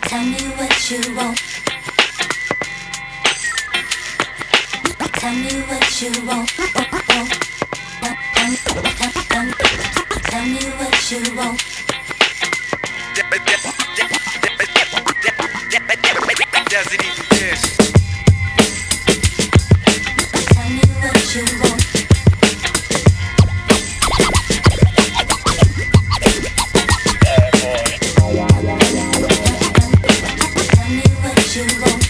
Tell me what you want. Tell me what you want. Tell me what you want. Doesn't even this. Tell me what you want. Tell me what you want.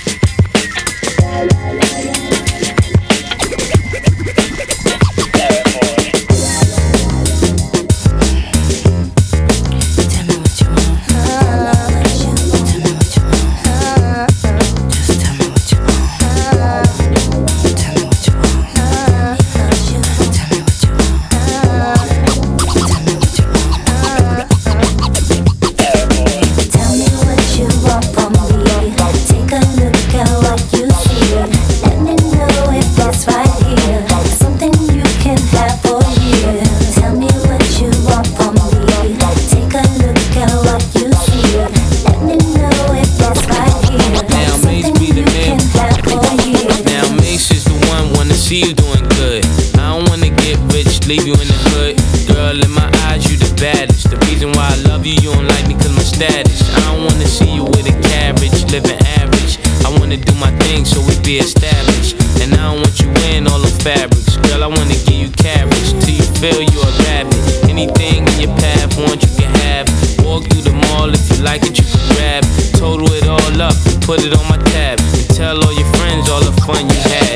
See you doing good. I don't wanna get rich, leave you in the hood. Girl, in my eyes, you the baddest. The reason why I love you, you don't like me cause my status. I don't wanna see you with a carriage, living average. I wanna do my thing so we be established. And I don't want you in all the fabrics. Girl, I wanna give you carriage till you feel you a rabbit. Anything in your path, want you can have. Walk through the mall, if you like it, you can grab. Total it all up, put it on my tab. And tell all your friends all the fun you had.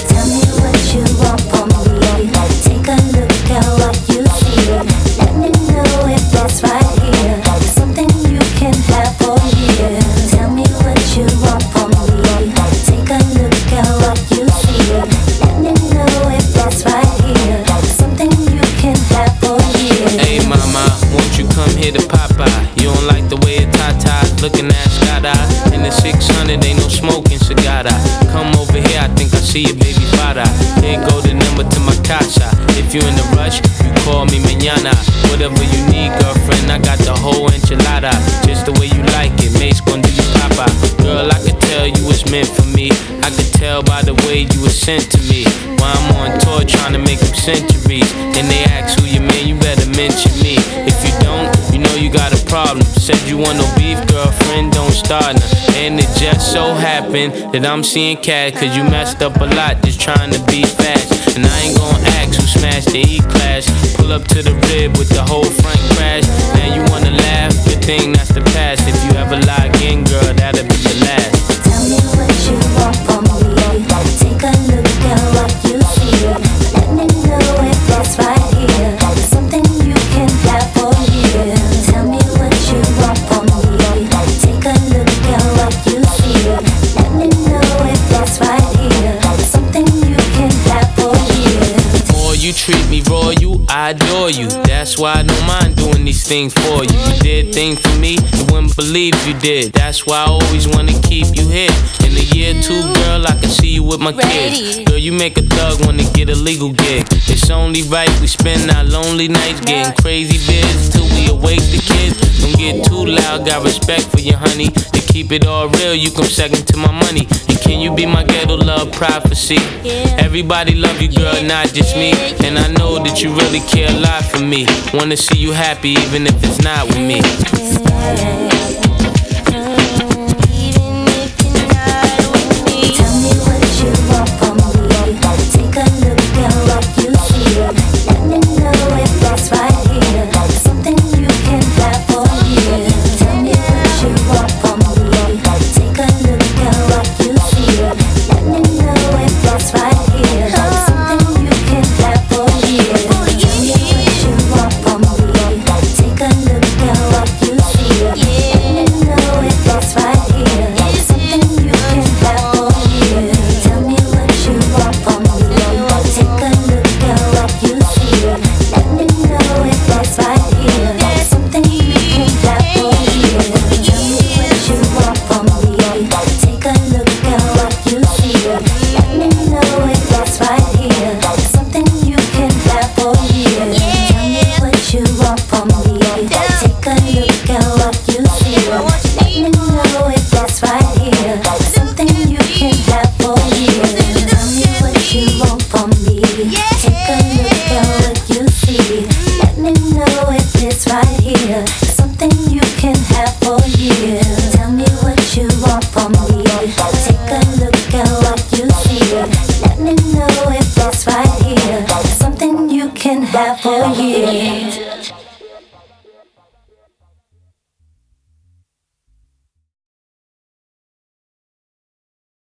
You want from me. Take a look at what you see. Let me know if that's right here. Something you can have for you. Tell me what you want from me. Take a look at what you see. Let me know if that's right here. Something you can have for you. Hey mama, won't you come here to Popeye? You don't like the way a Tata's looking at Scott-Eye. In the 600 ain't no smoking cigar. Come over here, I think I see your baby father. Here go the number to my casa. If you in a rush, you call me mañana. Whatever you need, girlfriend, I got the whole enchilada. Just the way you like it, Mase gon' do you papa. Girl, I could tell you was meant for me. I could tell by the way you was sent to me. While I'm on tour trying to make them centuries. And they ask who you man, you better mention me. If you don't, you know you got a problem. Said you want no beef, girlfriend, don't start now. And it just so happened that I'm seeing cat. Cause you messed up a lot just trying to be fast. And I ain't gon' ask who smashed the E-Class. Pull up to the rib with the whole front crash. Now you wanna laugh, good thing that's the past. If you ever lie again, girl, that'll be the last. Tell me what you want from me. Take a look at what you see. Let me know if that's right here. Something you can have for you. Tell me what you want from me. Take a look at what you see. Let me know if that's right here. Something you can have for you. More you treat me royal, I adore you. That's why I don't mind doing these things for you. You did things for me, you wouldn't believe you did. That's why I always wanna keep you here. In a year or two, girl, I can see you with my kids. Girl, you make a thug wanna get a legal gig. It's only right we spend our lonely nights getting crazy biz till we awake the kids. Don't get too loud, got respect for you, honey. To keep it all real, you come second to my money. And can you be my ghetto love prophecy? Everybody love you, girl, not just me. And I know that you really care a lot for me. Wanna see you happy even if it's not with me. Take a look at what you see. Take a look at what you see. Let me know if it's right here. Something you can have for years. Tell me what you want from me. Take a look at what you see. Let me know if it's right here. Something you can have for years.